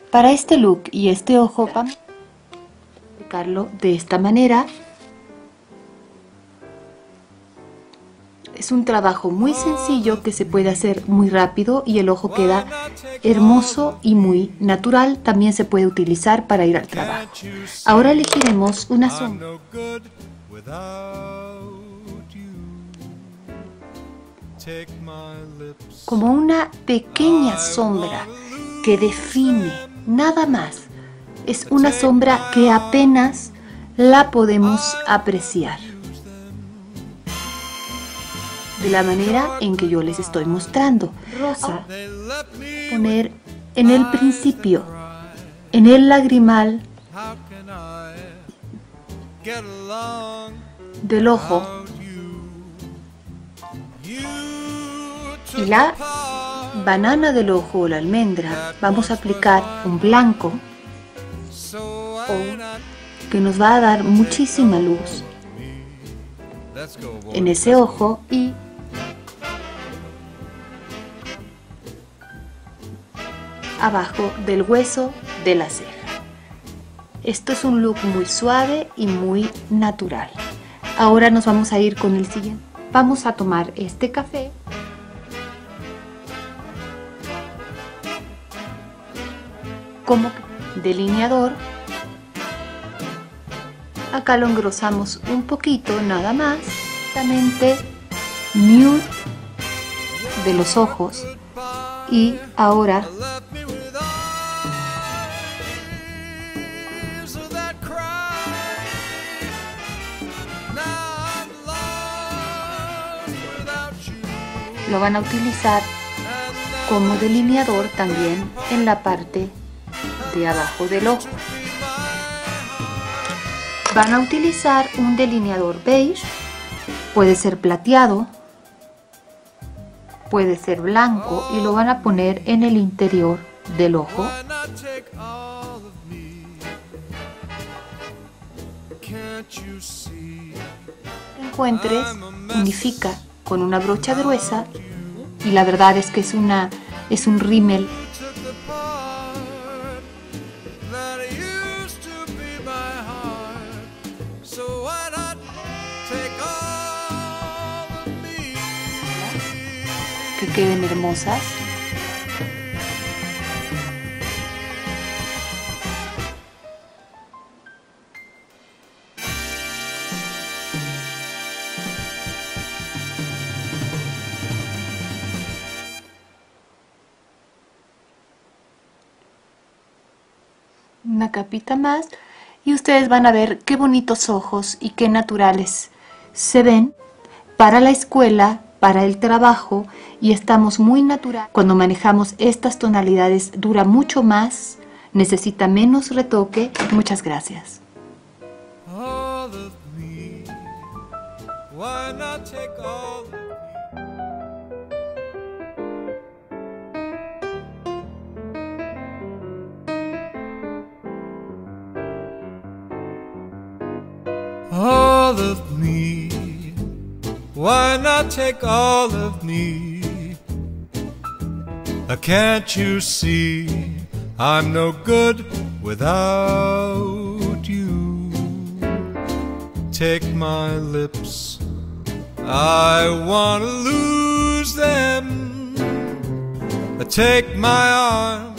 Para este look y este ojo vamos a aplicarlo de esta manera. Es un trabajo muy sencillo que se puede hacer muy rápido y el ojo queda hermoso y muy natural. También se puede utilizar para ir al trabajo. Ahora elegiremos una sombra. Como una pequeña sombra que define, nada más. Es una sombra que apenas la podemos apreciar. De la manera en que yo les estoy mostrando. Rosa, poner en el principio, en el lagrimal del ojo, y la banana del ojo o la almendra vamos a aplicar un blanco que nos va a dar muchísima luz en ese ojo y abajo del hueso de la ceja. Esto es un look muy suave y muy natural. Ahora nos vamos a ir con el siguiente. Vamos a tomar este café como delineador. Acá lo engrosamos un poquito, nada más. Exactamente nude de los ojos. Y ahora lo van a utilizar como delineador también en la parte de abajo del ojo. Van a utilizar un delineador beige, puede ser plateado, puede ser blanco, y lo van a poner en el interior del ojo. Encuentres, unifica con una brocha gruesa, y la verdad es que es un rímel que queden hermosas. Una capita más y ustedes van a ver qué bonitos ojos y qué naturales se ven para la escuela, para el trabajo, y estamos muy natural. Cuando manejamos estas tonalidades dura mucho más, necesita menos retoque. Muchas gracias. All of me, why not take all of me? Can't you see I'm no good without you? Take my lips, I wanna lose them. Take my arms,